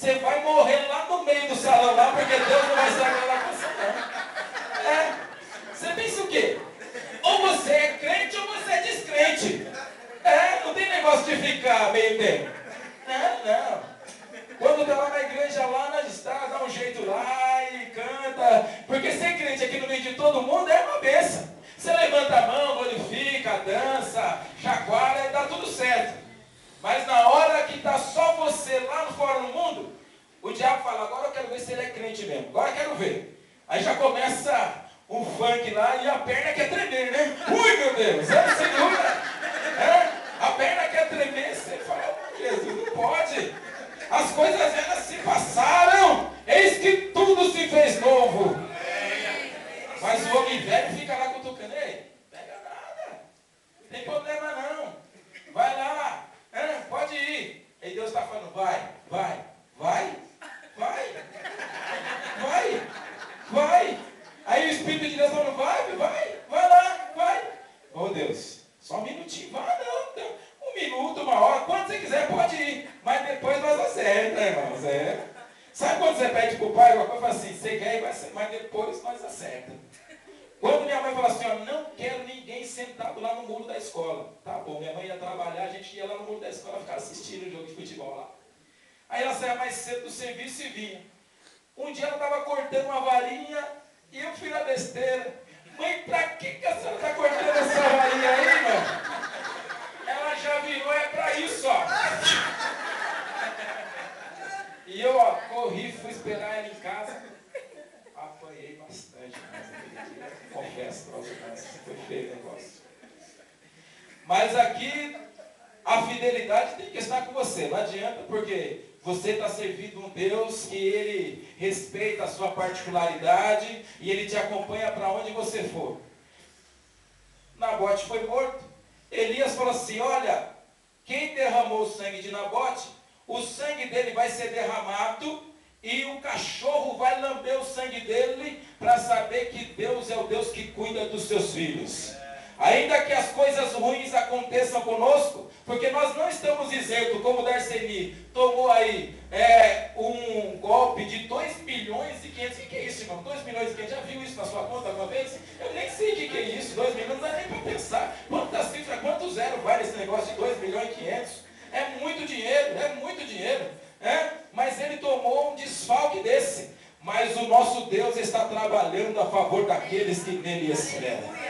Você vai morrer lá no meio do salão, lá, porque Deus não vai saber lá com você, não. Você pensa o quê? Ou você é crente ou você é descrente. Não tem negócio de ficar meio tempo. Não. Quando tá lá na igreja, lá na estrada, dá um jeito lá e canta. Porque ser crente aqui no meio de todo mundo é uma bênção. Você levanta a mão, glorifica, dança, chacoalha e dá tudo certo. Mas na hora que está só você lá no fora no mundo, o diabo fala, agora eu quero ver se ele é crente mesmo. Agora eu quero ver. Aí já começa um funk lá e a perna quer tremer, né? Ui, meu Deus, segura. A perna quer tremer, você fala, Jesus, não pode. As coisas elas se passaram, eis que tudo se fez novo. Mas o homem velho fica lá cutucando, ei, pega nada, não tem problema não, vai lá, pode ir. E Deus está falando, vai. Aí o Espírito de Deus falando, vai lá, vai. Oh Deus, só um minutinho, vai não, um minuto, uma hora, quando você quiser pode ir, mas depois nós acerta, irmãos, Sabe quando você pede para o pai, alguma coisa assim, você quer e vai ser, mas depois nós acerta. Quando minha mãe fala assim, ó, não quero ninguém sentado lá no muro da escola. Tá bom, minha mãe ia trabalhar, a gente ia lá no muro da escola ficar assistindo o jogo de futebol lá. Aí ela saía mais cedo do serviço e vinha. Um dia ela estava cortando uma varinha e eu fui na besteira. Mãe, pra que a senhora está cortando essa varinha aí, irmão? Ela já virou, é pra isso, ó. E eu, ó, corri, fui esperar ela em casa. Apanhei bastante, mas confesso para vocês, foi feio o negócio. Mas aqui, a fidelidade tem que estar com você, não adianta, porque você está servindo um Deus que Ele respeita a sua particularidade e Ele te acompanha para onde você for. Nabote foi morto. Elias falou assim, olha, quem derramou o sangue de Nabote, o sangue dele vai ser derramado e o cachorro vai lamber o sangue dele para saber que Deus é o Deus que cuida dos seus filhos. Ainda que as coisas ruins aconteçam conosco, porque nós não estamos isentos, como o Darceni tomou aí um golpe de 2 milhões e 500. O que é isso, irmão? 2 milhões e 500. Já viu isso na sua conta alguma vez? Eu nem sei o que é isso. 2 milhões não dá nem para pensar. Quantas cifras, quanto zero vale esse negócio de 2 milhões e 500? É muito dinheiro. Mas ele tomou um desfalque desse. Mas o nosso Deus está trabalhando a favor daqueles que nele esperam.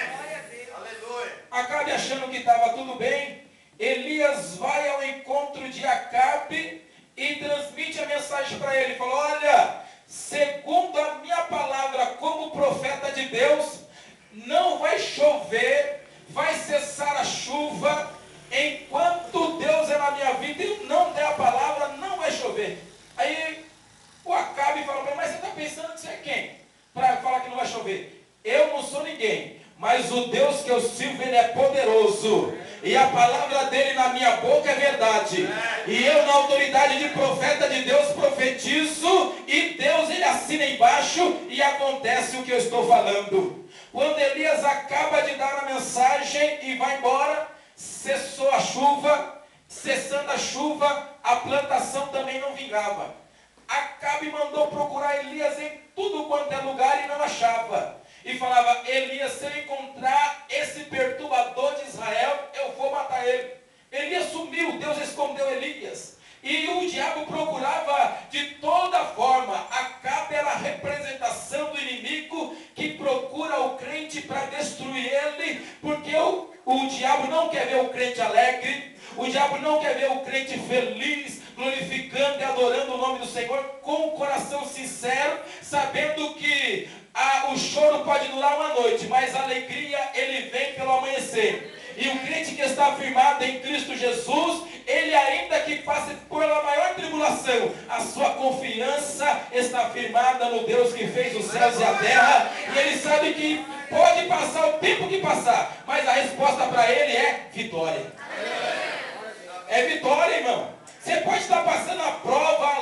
Acabe achando que estava tudo bem. Elias vai ao encontro de Acabe e transmite a mensagem para ele. Falou, olha, segundo a minha palavra como profeta de Deus, não vai chover, vai cessar a chuva, enquanto Deus é na minha vida e não der a palavra, não vai chover. Aí o Acabe falou, mas você está pensando que você é quem? Para falar que não vai chover. Eu não sou ninguém. Mas o Deus que eu sirvo, Ele é poderoso. E a palavra dEle na minha boca é verdade. E eu, na autoridade de profeta de Deus, profetizo. E Deus, Ele assina embaixo. E acontece o que eu estou falando. Quando Elias acaba de dar a mensagem e vai embora, cessou a chuva. Cessando a chuva, a plantação também não vingava. Acabe mandou procurar Elias em tudo quanto é lugar e não achava. E falava, Elias, se eu encontrar esse perturbador de Israel, eu vou matar ele. Elias sumiu, Deus escondeu Elias. E o diabo procurava de toda forma. Acabe era a representação do inimigo que procura o crente para destruir ele. Porque o diabo não quer ver o crente alegre. O diabo não quer ver o crente feliz, glorificando e adorando o nome do Senhor com o coração sincero, sabendo que o choro pode durar uma noite, mas a alegria ele vem pelo amanhecer. E o crente que está firmado em Cristo Jesus, ele ainda que passe pela maior tribulação, a sua confiança está firmada no Deus que fez os céus e a terra, e ele sabe que pode passar o tempo que passar, mas a resposta para ele é vitória. É vitória, irmão. Você pode estar passando a prova, a